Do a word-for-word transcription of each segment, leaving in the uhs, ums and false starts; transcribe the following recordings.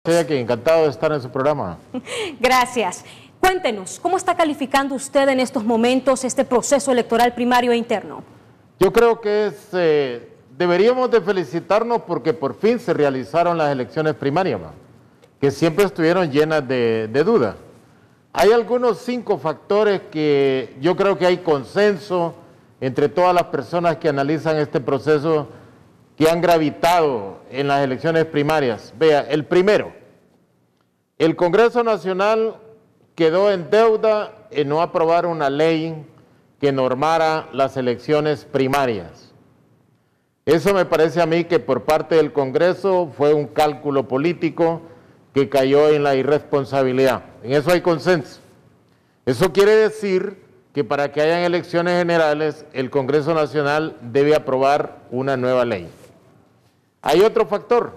Estoy aquí, encantado de estar en su programa. Gracias. Cuéntenos, ¿cómo está calificando usted en estos momentos este proceso electoral primario e interno? Yo creo que es, eh, deberíamos de felicitarnos porque por fin se realizaron las elecciones primarias, ¿va? Que siempre estuvieron llenas de, de dudas. Hay algunos cinco factores que yo creo que hay consenso entre todas las personas que analizan este proceso que han gravitado en las elecciones primarias. Vea, el primero, el Congreso Nacional quedó en deuda en no aprobar una ley que normara las elecciones primarias. Eso me parece a mí que por parte del Congreso fue un cálculo político que cayó en la irresponsabilidad. En eso hay consenso. Eso quiere decir que para que hayan elecciones generales, el Congreso Nacional debe aprobar una nueva ley. Hay otro factor.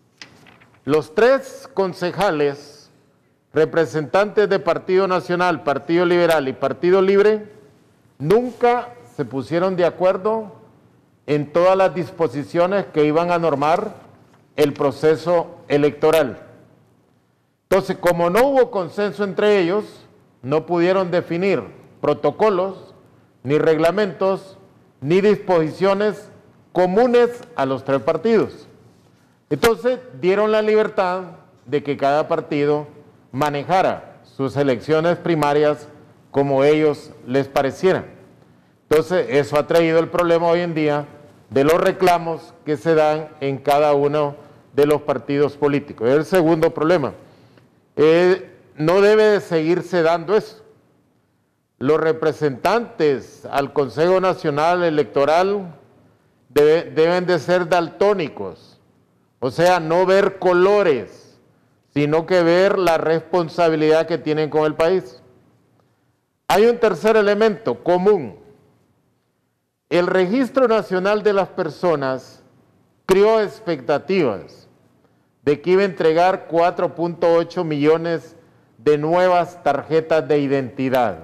Los tres concejales, representantes de Partido Nacional, Partido Liberal y Partido Libre, nunca se pusieron de acuerdo en todas las disposiciones que iban a normar el proceso electoral. Entonces, como no hubo consenso entre ellos, no pudieron definir protocolos, ni reglamentos, ni disposiciones comunes a los tres partidos. Entonces, dieron la libertad de que cada partido manejara sus elecciones primarias como ellos les parecieran. Entonces, eso ha traído el problema hoy en día de los reclamos que se dan en cada uno de los partidos políticos. Es el segundo problema. Eh, no debe de seguirse dando eso. Los representantes al Consejo Nacional Electoral debe, deben de ser daltónicos, o sea, no ver colores, sino que ver la responsabilidad que tienen con el país. Hay un tercer elemento común. El Registro Nacional de las Personas creó expectativas de que iba a entregar cuatro punto ocho millones de nuevas tarjetas de identidad.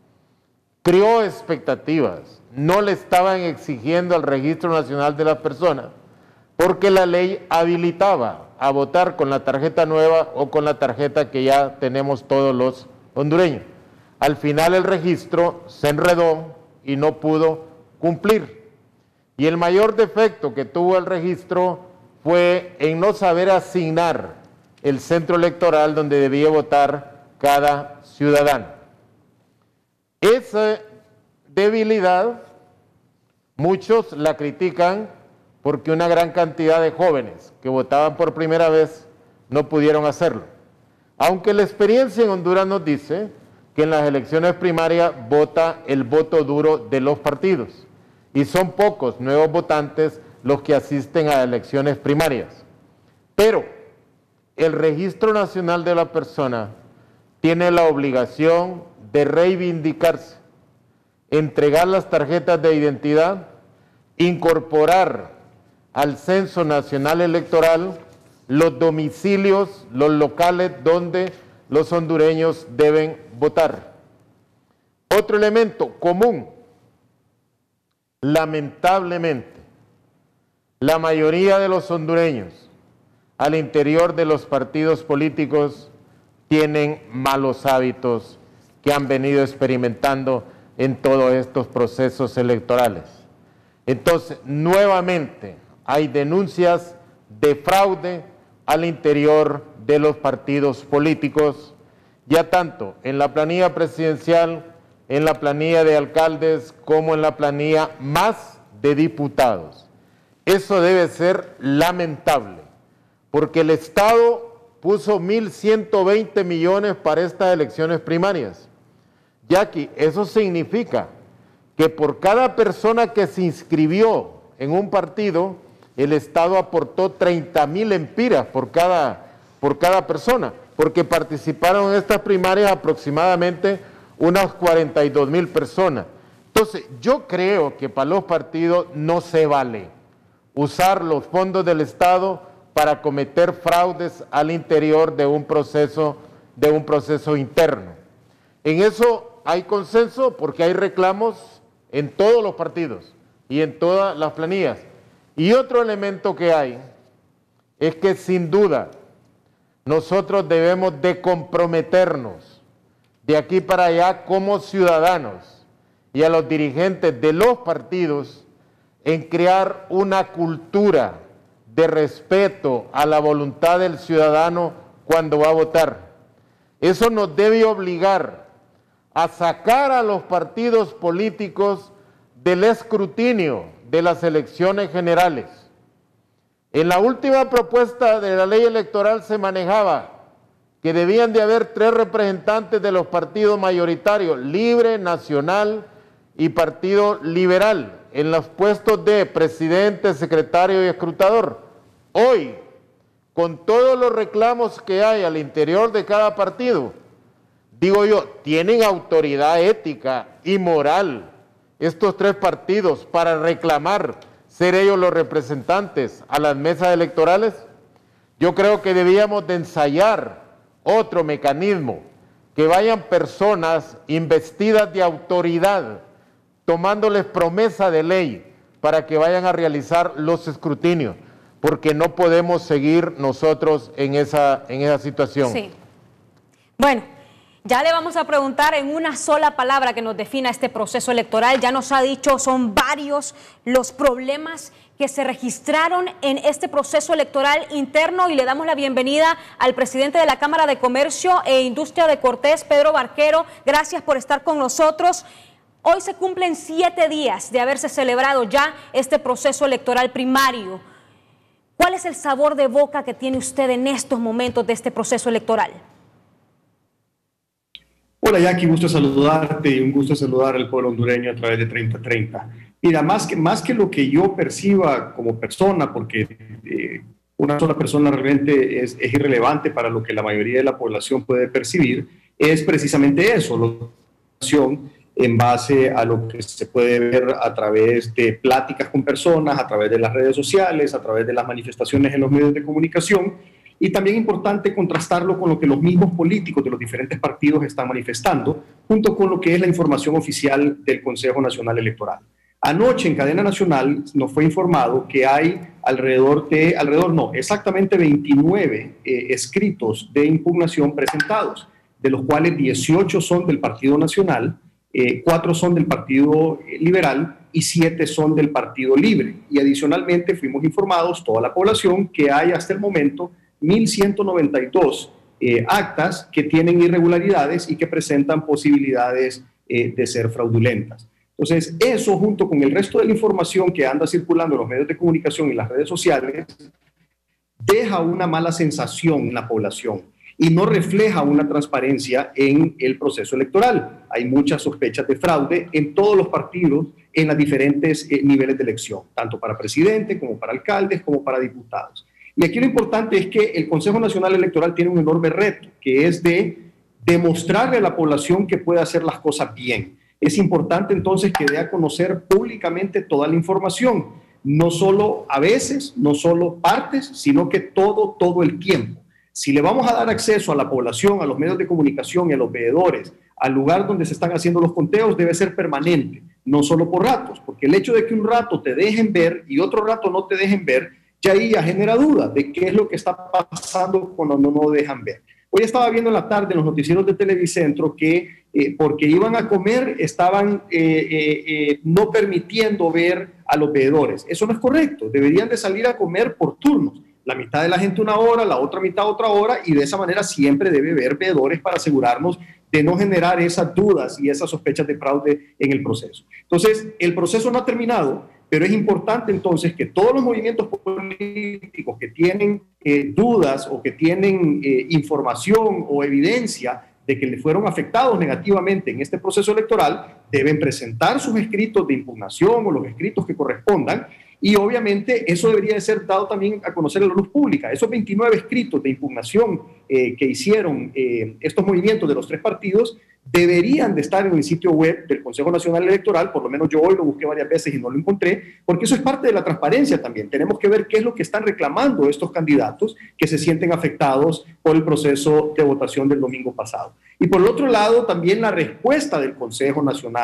Creó expectativas, no le estaban exigiendo al Registro Nacional de las Personas, porque la ley habilitaba a votar con la tarjeta nueva o con la tarjeta que ya tenemos todos los hondureños. Al final el registro se enredó y no pudo cumplir. Y el mayor defecto que tuvo el registro fue en no saber asignar el centro electoral donde debía votar cada ciudadano. Esa debilidad, muchos la critican porque una gran cantidad de jóvenes que votaban por primera vez no pudieron hacerlo. Aunque la experiencia en Honduras nos dice que en las elecciones primarias vota el voto duro de los partidos y son pocos nuevos votantes los que asisten a elecciones primarias. Pero el Registro Nacional de la Persona tiene la obligación de reivindicarse, entregar las tarjetas de identidad, incorporar al Censo Nacional Electoral los domicilios, los locales donde los hondureños deben votar. Otro elemento común, lamentablemente, la mayoría de los hondureños al interior de los partidos políticos tienen malos hábitos que han venido experimentando en todos estos procesos electorales. Entonces, nuevamente, hay denuncias de fraude al interior de los partidos políticos, ya tanto en la planilla presidencial, en la planilla de alcaldes, como en la planilla más de diputados. Eso debe ser lamentable, porque el Estado puso mil ciento veinte millones para estas elecciones primarias. Jackie, eso significa que por cada persona que se inscribió en un partido, el Estado aportó treinta mil empiras por cada, por cada persona, porque participaron en estas primarias aproximadamente unas cuarenta y dos mil personas. Entonces, yo creo que para los partidos no se vale usar los fondos del Estado para cometer fraudes al interior de un proceso, de un proceso interno. En eso hay consenso porque hay reclamos en todos los partidos y en todas las planillas. Y otro elemento que hay es que sin duda nosotros debemos de comprometernos de aquí para allá como ciudadanos y a los dirigentes de los partidos en crear una cultura de respeto a la voluntad del ciudadano cuando va a votar. Eso nos debe obligar a sacar a los partidos políticos del escrutinio de las elecciones generales. En la última propuesta de la ley electoral se manejaba que debían de haber tres representantes de los partidos mayoritarios, Libre, Nacional y Partido Liberal, en los puestos de presidente, secretario y escrutador. Hoy, con todos los reclamos que hay al interior de cada partido, digo yo, tienen autoridad ética y moral estos tres partidos para reclamar ser ellos los representantes a las mesas electorales. Yo creo que debíamos de ensayar otro mecanismo, que vayan personas investidas de autoridad, tomándoles promesa de ley para que vayan a realizar los escrutinios, porque no podemos seguir nosotros en esa, en esa situación. Sí. Bueno, ya le vamos a preguntar en una sola palabra que nos defina este proceso electoral. Ya nos ha dicho, son varios los problemas que se registraron en este proceso electoral interno, y le damos la bienvenida al presidente de la Cámara de Comercio e Industria de Cortés, Pedro Barquero. Gracias por estar con nosotros. Hoy se cumplen siete días de haberse celebrado ya este proceso electoral primario. ¿Cuál es el sabor de boca que tiene usted en estos momentos de este proceso electoral? Hola Jackie, gusto saludarte y un gusto saludar al pueblo hondureño a través de treinta treinta. Mira, más que, más que lo que yo perciba como persona, porque eh, una sola persona realmente es, es irrelevante para lo que la mayoría de la población puede percibir, es precisamente eso, la población en base a lo que se puede ver a través de pláticas con personas, a través de las redes sociales, a través de las manifestaciones en los medios de comunicación. Y también importante contrastarlo con lo que los mismos políticos de los diferentes partidos están manifestando, junto con lo que es la información oficial del Consejo Nacional Electoral. Anoche en cadena nacional nos fue informado que hay alrededor de, alrededor no, exactamente veintinueve eh, escritos de impugnación presentados, de los cuales dieciocho son del Partido Nacional, eh, cuatro son del Partido Liberal y siete son del Partido Libre. Y adicionalmente fuimos informados, toda la población, que hay hasta el momento mil ciento noventa y dos eh, actas que tienen irregularidades y que presentan posibilidades eh, de ser fraudulentas. Entonces, eso junto con el resto de la información que anda circulando en los medios de comunicación y las redes sociales, deja una mala sensación en la población y no refleja una transparencia en el proceso electoral. Hay muchas sospechas de fraude en todos los partidos en los diferentes eh, niveles de elección, tanto para presidente como para alcaldes como para diputados. Y aquí lo importante es que el Consejo Nacional Electoral tiene un enorme reto, que es de demostrarle a la población que puede hacer las cosas bien. Es importante entonces que dé a conocer públicamente toda la información, no solo a veces, no solo partes, sino que todo, todo el tiempo. Si le vamos a dar acceso a la población, a los medios de comunicación y a los veedores, al lugar donde se están haciendo los conteos, debe ser permanente, no solo por ratos, porque el hecho de que un rato te dejen ver y otro rato no te dejen ver, ya ahí ya genera duda de qué es lo que está pasando cuando no nos dejan ver. Hoy estaba viendo en la tarde en los noticieros de Televicentro que eh, porque iban a comer estaban eh, eh, eh, no permitiendo ver a los veedores. Eso no es correcto, deberían de salir a comer por turnos. La mitad de la gente una hora, la otra mitad otra hora, y de esa manera siempre debe haber veedores para asegurarnos de no generar esas dudas y esas sospechas de fraude en el proceso. Entonces, el proceso no ha terminado, pero es importante entonces que todos los movimientos políticos que tienen eh, dudas o que tienen eh, información o evidencia de que le fueron afectados negativamente en este proceso electoral, deben presentar sus escritos de impugnación o los escritos que correspondan, y obviamente eso debería de ser dado también a conocer a la luz pública. Esos veintinueve escritos de impugnación eh, que hicieron eh, estos movimientos de los tres partidos deberían de estar en el sitio web del Consejo Nacional Electoral. Por lo menos yo hoy lo busqué varias veces y no lo encontré, porque eso es parte de la transparencia también. Tenemos que ver qué es lo que están reclamando estos candidatos que se sienten afectados por el proceso de votación del domingo pasado. Y por el otro lado, también la respuesta del Consejo Nacional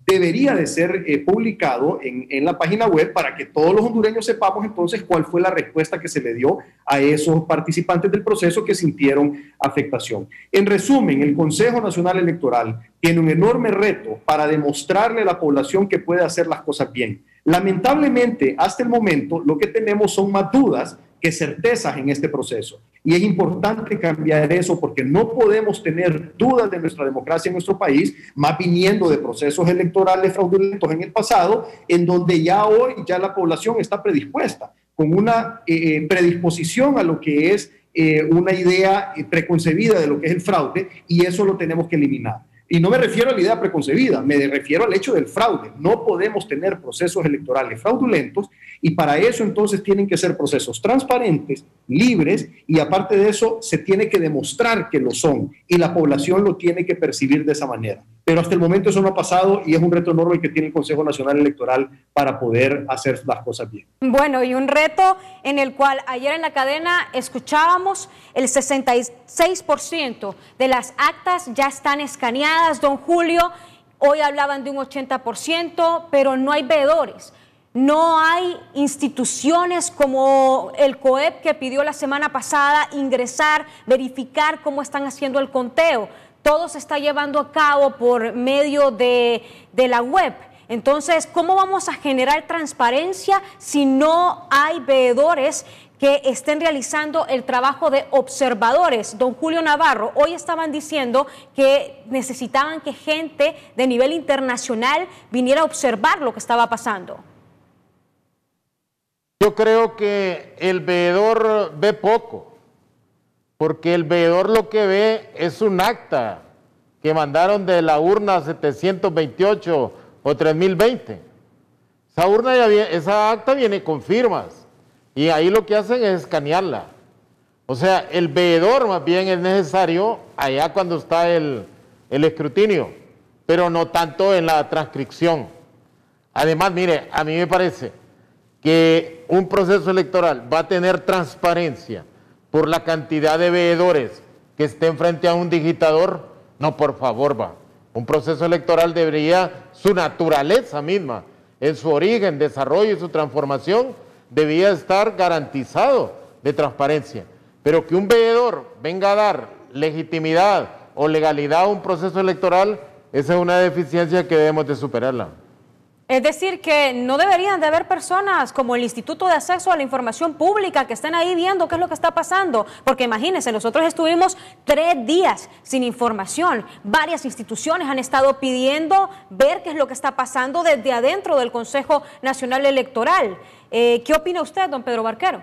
debería de ser eh, publicado en, en la página web para que todos los hondureños sepamos entonces cuál fue la respuesta que se le dio a esos participantes del proceso que sintieron afectación. En resumen, el Consejo Nacional Electoral tiene un enorme reto para demostrarle a la población que puede hacer las cosas bien. Lamentablemente, hasta el momento, lo que tenemos son más dudas que certezas en este proceso. Y es importante cambiar eso porque no podemos tener dudas de nuestra democracia en nuestro país, más viniendo de procesos electorales fraudulentos en el pasado, en donde ya hoy ya la población está predispuesta, con una eh, predisposición a lo que es eh, una idea preconcebida de lo que es el fraude, y eso lo tenemos que eliminar. Y no me refiero a la idea preconcebida, me refiero al hecho del fraude. No podemos tener procesos electorales fraudulentos, y para eso entonces tienen que ser procesos transparentes, libres, y aparte de eso se tiene que demostrar que lo son, y la población lo tiene que percibir de esa manera. Pero hasta el momento eso no ha pasado, y es un reto enorme que tiene el Consejo Nacional Electoral para poder hacer las cosas bien. Bueno, y un reto en el cual ayer en la cadena escuchábamos el sesenta y seis por ciento de las actas ya están escaneadas, don Julio. Hoy hablaban de un ochenta por ciento, pero no hay veedores. No hay instituciones como el C O E P que pidió la semana pasada ingresar, verificar cómo están haciendo el conteo. Todo se está llevando a cabo por medio de, de la web. Entonces, ¿cómo vamos a generar transparencia si no hay veedores que estén realizando el trabajo de observadores? Don Julio Navarro, hoy estaban diciendo que necesitaban que gente de nivel internacional viniera a observar lo que estaba pasando. Yo creo que el veedor ve poco, porque el veedor lo que ve es un acta que mandaron de la urna setecientos veintiocho o tres mil veinte. Esa, urna ya viene, esa acta viene con firmas, y ahí lo que hacen es escanearla. O sea, el veedor más bien es necesario allá cuando está el, el escrutinio, pero no tanto en la transcripción. Además, mire, a mí me parece que un proceso electoral va a tener transparencia por la cantidad de veedores que estén frente a un digitador. No, por favor, va. Un proceso electoral debería, su naturaleza misma, en su origen, desarrollo y su transformación, debía estar garantizado de transparencia. Pero que un veedor venga a dar legitimidad o legalidad a un proceso electoral, esa es una deficiencia que debemos de superarla. Es decir, que no deberían de haber personas como el Instituto de Acceso a la Información Pública que estén ahí viendo qué es lo que está pasando, porque imagínense, nosotros estuvimos tres días sin información, varias instituciones han estado pidiendo ver qué es lo que está pasando desde adentro del Consejo Nacional Electoral. Eh, ¿Qué opina usted, don Pedro Barquero?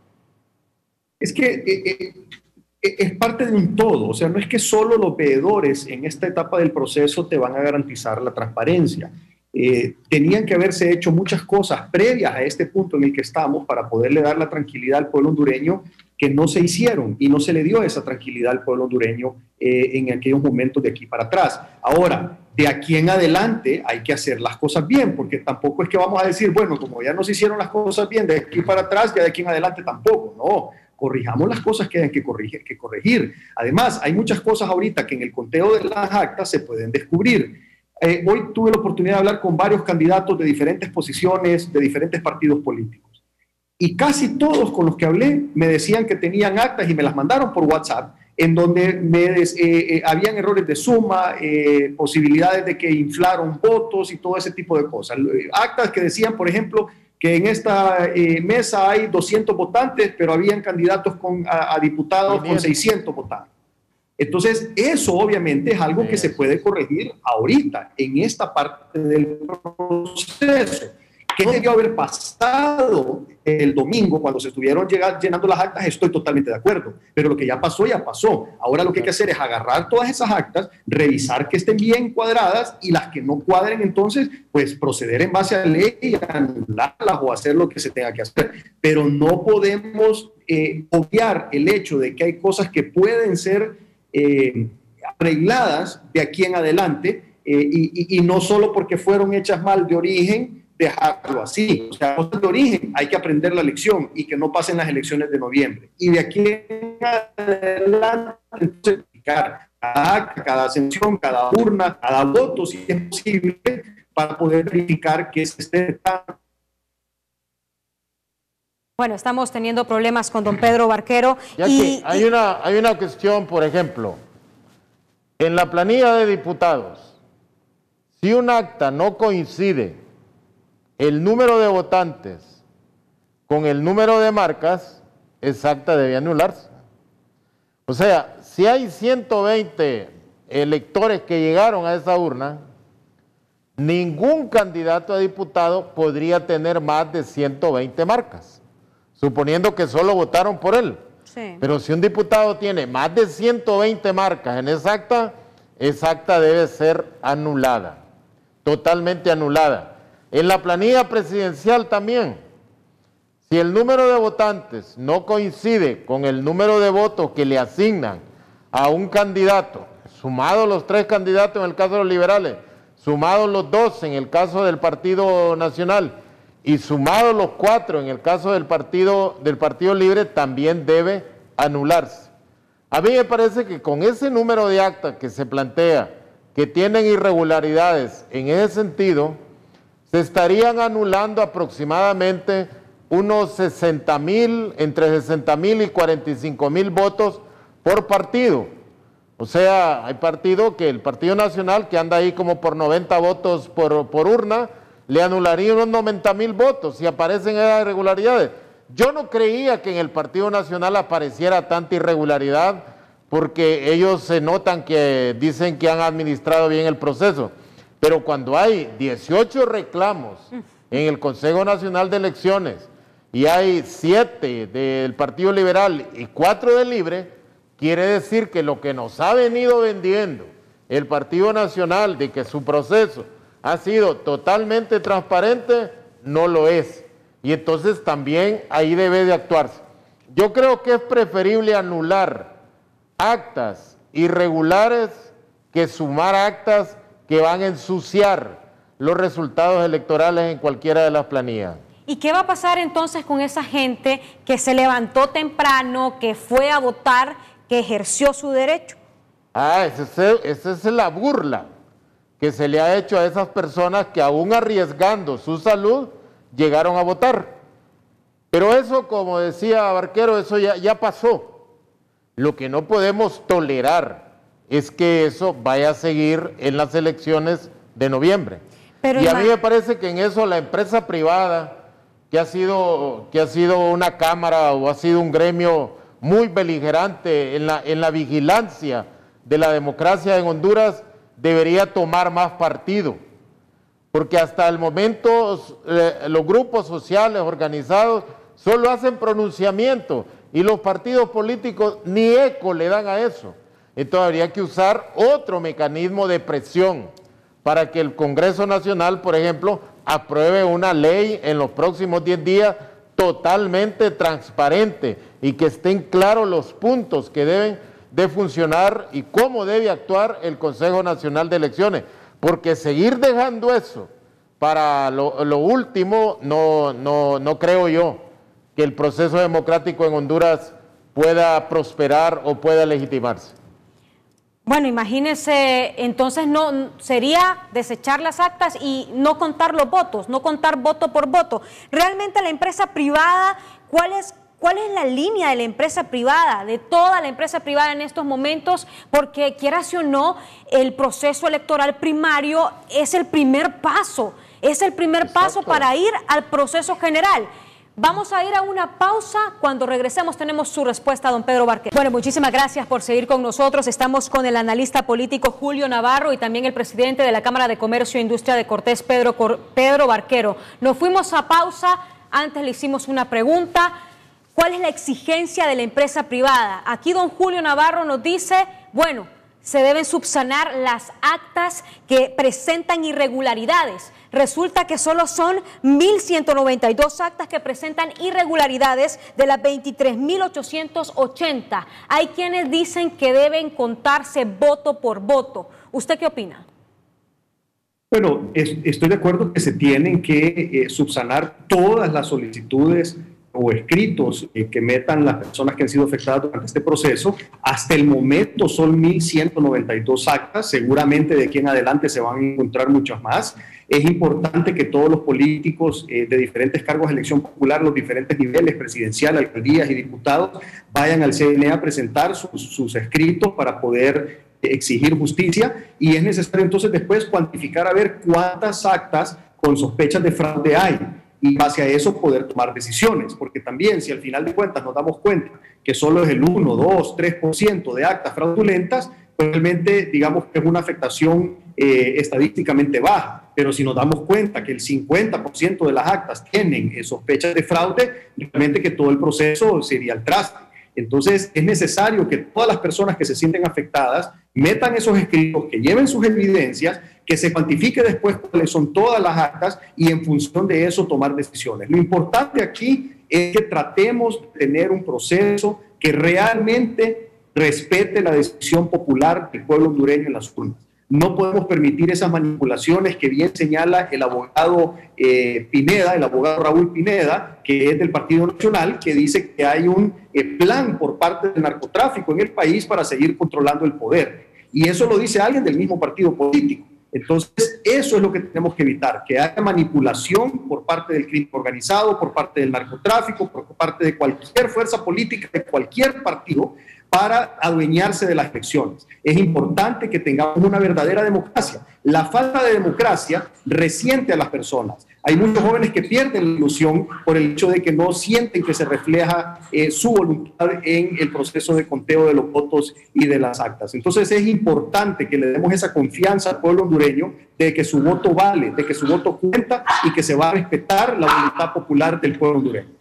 Es que eh, eh, es parte de un todo, o sea, no es que solo los veedores en esta etapa del proceso te van a garantizar la transparencia. Eh, tenían que haberse hecho muchas cosas previas a este punto en el que estamos para poderle dar la tranquilidad al pueblo hondureño, que no se hicieron, y no se le dio esa tranquilidad al pueblo hondureño eh, en aquellos momentos de aquí para atrás. Ahora, de aquí en adelante hay que hacer las cosas bien, porque tampoco es que vamos a decir, bueno, como ya nos hicieron las cosas bien de aquí para atrás, ya de aquí en adelante tampoco, no. Corrijamos las cosas que hay que corregir, que corregir. Además, hay muchas cosas ahorita que en el conteo de las actas se pueden descubrir. Eh, hoy tuve la oportunidad de hablar con varios candidatos de diferentes posiciones, de diferentes partidos políticos. Y casi todos con los que hablé me decían que tenían actas y me las mandaron por WhatsApp, en donde me des, eh, eh, habían errores de suma, eh, posibilidades de que inflaron votos y todo ese tipo de cosas. Actas que decían, por ejemplo, que en esta eh, mesa hay doscientos votantes, pero habían candidatos con, a, a diputados con seiscientos votantes. Entonces, eso obviamente es algo que se puede corregir ahorita, en esta parte del proceso. ¿Qué debió haber pasado el domingo cuando se estuvieron llenando las actas? Estoy totalmente de acuerdo, pero lo que ya pasó, ya pasó. Ahora lo que hay que hacer es agarrar todas esas actas, revisar que estén bien cuadradas, y las que no cuadren, entonces, pues proceder en base a la ley y anularlas o hacer lo que se tenga que hacer. Pero no podemos eh, obviar el hecho de que hay cosas que pueden ser Eh, arregladas de aquí en adelante, eh, y, y no solo porque fueron hechas mal de origen, dejarlo así. O sea, cosas de origen hay que aprender la lección y que no pasen las elecciones de noviembre. Y de aquí en adelante, entonces, cada acta, cada ascensión, cada urna, cada voto, si es posible, para poder verificar que se esté. Bueno, estamos teniendo problemas con don Pedro Barquero. Ya y, que hay, y... Una, hay una cuestión, por ejemplo, en la planilla de diputados, si un acta no coincide el número de votantes con el número de marcas, esa acta debe anularse. O sea, si hay ciento veinte electores que llegaron a esa urna, ningún candidato a diputado podría tener más de ciento veinte marcas, suponiendo que solo votaron por él. Sí. Pero si un diputado tiene más de ciento veinte marcas en esa acta, esa acta debe ser anulada, totalmente anulada. En la planilla presidencial también, si el número de votantes no coincide con el número de votos que le asignan a un candidato, sumados los tres candidatos en el caso de los liberales, sumados los dos en el caso del Partido Nacional y sumados los cuatro en el caso del Partido, del Partido Libre, también debe anularse. A mí me parece que con ese número de actas que se plantea, que tienen irregularidades en ese sentido, se estarían anulando aproximadamente unos sesenta mil, entre sesenta mil y cuarenta y cinco mil votos por partido. O sea, hay partido que el Partido Nacional, que anda ahí como por noventa votos por, por urna, le anularía unos noventa mil votos si aparecen esas irregularidades. Yo no creía que en el Partido Nacional apareciera tanta irregularidad, porque ellos se notan que dicen que han administrado bien el proceso. Pero cuando hay dieciocho reclamos en el Consejo Nacional de Elecciones y hay siete del Partido Liberal y cuatro del Libre, quiere decir que lo que nos ha venido vendiendo el Partido Nacional de que su proceso ha sido totalmente transparente, no lo es. Y entonces también ahí debe de actuarse. Yo creo que es preferible anular actas irregulares que sumar actas que van a ensuciar los resultados electorales en cualquiera de las planillas. ¿Y qué va a pasar entonces con esa gente que se levantó temprano, que fue a votar, que ejerció su derecho? Ah, esa es, esa es la burla que se le ha hecho a esas personas que aún arriesgando su salud llegaron a votar. Pero eso, como decía Barquero, eso ya, ya pasó. Lo que no podemos tolerar es que eso vaya a seguir en las elecciones de noviembre. Pero y a mí me parece que en eso la empresa privada, que ha sido, que ha sido una cámara o ha sido un gremio muy beligerante en la, en la vigilancia de la democracia en Honduras, debería tomar más partido. Porque hasta el momento eh, los grupos sociales organizados solo hacen pronunciamiento y los partidos políticos ni eco le dan a eso. Entonces habría que usar otro mecanismo de presión para que el Congreso Nacional, por ejemplo, apruebe una ley en los próximos diez días totalmente transparente y que estén claros los puntos que deben de funcionar y cómo debe actuar el Consejo Nacional de Elecciones. Porque seguir dejando eso para lo, lo último, no, no, no creo yo que el proceso democrático en Honduras pueda prosperar o pueda legitimarse. Bueno, imagínese, entonces no sería desechar las actas y no contar los votos, no contar voto por voto. Realmente la empresa privada, ¿cuál es, cuál es la línea de la empresa privada, de toda la empresa privada en estos momentos? Porque quieras o no, el proceso electoral primario es el primer paso, es el primer Exacto. paso para ir al proceso general. Vamos a ir a una pausa. Cuando regresemos tenemos su respuesta, don Pedro Barquero. Bueno, muchísimas gracias por seguir con nosotros. Estamos con el analista político Julio Navarro y también el presidente de la Cámara de Comercio e Industria de Cortés, Pedro, Pedro Barquero. Nos fuimos a pausa. Antes le hicimos una pregunta. ¿Cuál es la exigencia de la empresa privada? Aquí don Julio Navarro nos dice, bueno, se deben subsanar las actas que presentan irregularidades. Resulta que solo son mil ciento noventa y dos actas que presentan irregularidades de las veintitrés mil ochocientos ochenta. Hay quienes dicen que deben contarse voto por voto. ¿Usted qué opina? Bueno, es, estoy de acuerdo que se tienen que eh, subsanar todas las solicitudes o escritos eh, que metan las personas que han sido afectadas durante este proceso. Hasta el momento son mil ciento noventa y dos actas, seguramente de aquí en adelante se van a encontrar muchas más. Es importante que todos los políticos eh, de diferentes cargos de elección popular, los diferentes niveles, presidencial, alcaldías y diputados, vayan al C N E a presentar sus, sus escritos para poder exigir justicia, y es necesario entonces después cuantificar a ver cuántas actas con sospechas de fraude hay, y base a eso poder tomar decisiones, porque también si al final de cuentas nos damos cuenta que solo es el uno, dos, tres por ciento de actas fraudulentas, realmente digamos que es una afectación eh, estadísticamente baja, pero si nos damos cuenta que el cincuenta por ciento de las actas tienen eh, sospechas de fraude, realmente que todo el proceso sería al traste. Entonces es necesario que todas las personas que se sienten afectadas metan esos escritos, que lleven sus evidencias, que se cuantifique después cuáles son todas las actas y en función de eso tomar decisiones. Lo importante aquí es que tratemos de tener un proceso que realmente respete la decisión popular del pueblo hondureño en las urnas. No podemos permitir esas manipulaciones que bien señala el abogado eh, Pineda, el abogado Raúl Pineda, que es del Partido Nacional, que dice que hay un eh, plan por parte del narcotráfico en el país para seguir controlando el poder. Y eso lo dice alguien del mismo partido político. Entonces, eso es lo que tenemos que evitar, que haya manipulación por parte del crimen organizado, por parte del narcotráfico, por parte de cualquier fuerza política, de cualquier partido, para adueñarse de las elecciones. Es importante que tengamos una verdadera democracia. La falta de democracia resiente a las personas. Hay muchos jóvenes que pierden la ilusión por el hecho de que no sienten que se refleja eh, su voluntad en el proceso de conteo de los votos y de las actas. Entonces es importante que le demos esa confianza al pueblo hondureño de que su voto vale, de que su voto cuenta y que se va a respetar la voluntad popular del pueblo hondureño.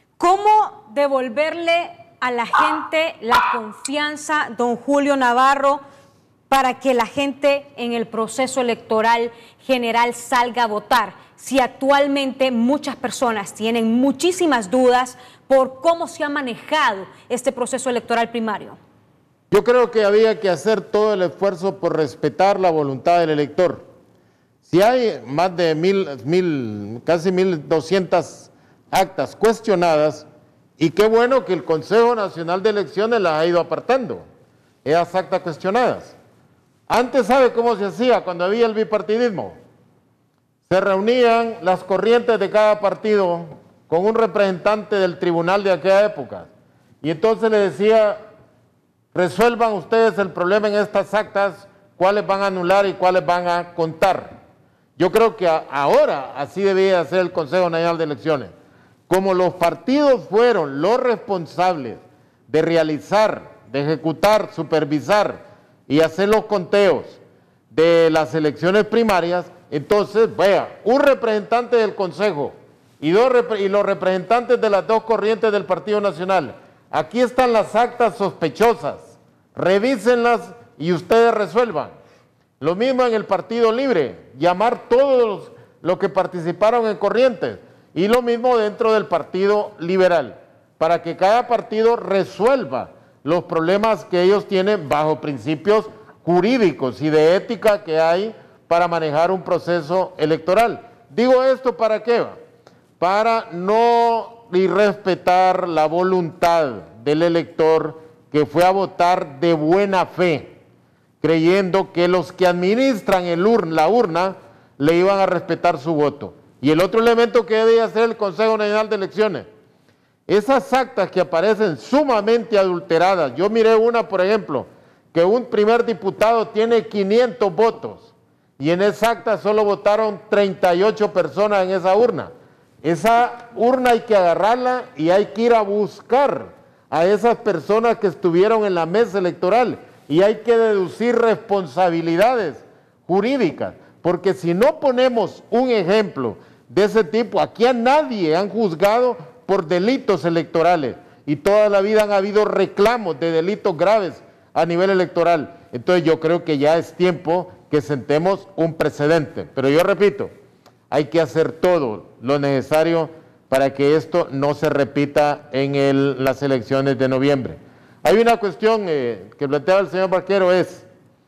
¿Cómo devolverle a la gente la confianza, don Julio Navarro, para que la gente en el proceso electoral general salga a votar, si actualmente muchas personas tienen muchísimas dudas por cómo se ha manejado este proceso electoral primario? Yo creo que había que hacer todo el esfuerzo por respetar la voluntad del elector. Si hay más de mil, mil casi mil doscientas actas cuestionadas, y qué bueno que el Consejo Nacional de Elecciones las ha ido apartando, esas actas cuestionadas. Antes, ¿sabe cómo se hacía cuando había el bipartidismo? Se reunían las corrientes de cada partido con un representante del tribunal de aquella época. Y entonces le decía, resuelvan ustedes el problema en estas actas, cuáles van a anular y cuáles van a contar. Yo creo que ahora así debía hacer el Consejo Nacional de Elecciones. Como los partidos fueron los responsables de realizar, de ejecutar, supervisar y hacer los conteos de las elecciones primarias, entonces, vea, un representante del Consejo y, dos, y los representantes de las dos corrientes del Partido Nacional, aquí están las actas sospechosas, revísenlas y ustedes resuelvan. Lo mismo en el Partido Libre, llamar todos los que participaron en corrientes. Y lo mismo dentro del Partido Liberal, para que cada partido resuelva los problemas que ellos tienen bajo principios jurídicos y de ética que hay para manejar un proceso electoral. Digo esto ¿para qué? Para no irrespetar la voluntad del elector que fue a votar de buena fe, creyendo que los que administran el urna, la urna le iban a respetar su voto. Y el otro elemento que debe hacer el Consejo Nacional de Elecciones, esas actas que aparecen sumamente adulteradas. Yo miré una, por ejemplo, que un primer diputado tiene quinientos votos y en esa acta solo votaron treinta y ocho personas en esa urna. Esa urna hay que agarrarla y hay que ir a buscar a esas personas que estuvieron en la mesa electoral y hay que deducir responsabilidades jurídicas, porque si no ponemos un ejemplo de ese tipo, aquí a nadie han juzgado por delitos electorales y toda la vida han habido reclamos de delitos graves a nivel electoral. Entonces yo creo que ya es tiempo que sentemos un precedente, pero yo repito, hay que hacer todo lo necesario para que esto no se repita en el, las elecciones de noviembre. Hay una cuestión eh, que planteaba el señor Vaquero, es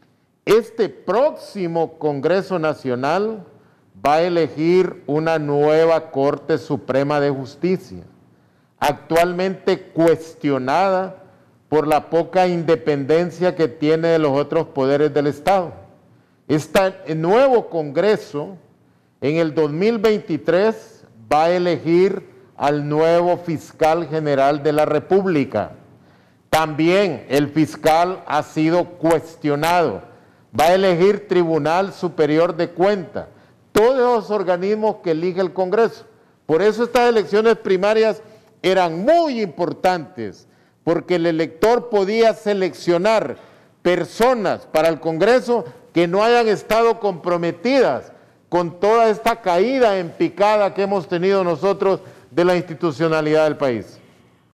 este próximo Congreso Nacional va a elegir una nueva Corte Suprema de Justicia. actualmente cuestionada por la poca independencia que tiene de los otros poderes del Estado. Este nuevo Congreso en el dos mil veintitrés va a elegir al nuevo fiscal general de la República. También el fiscal ha sido cuestionado. Va a elegir Tribunal Superior de Cuentas. Todos los organismos que elige el Congreso. Por eso estas elecciones primarias eran muy importantes, porque el elector podía seleccionar personas para el Congreso que no hayan estado comprometidas con toda esta caída en picada que hemos tenido nosotros de la institucionalidad del país.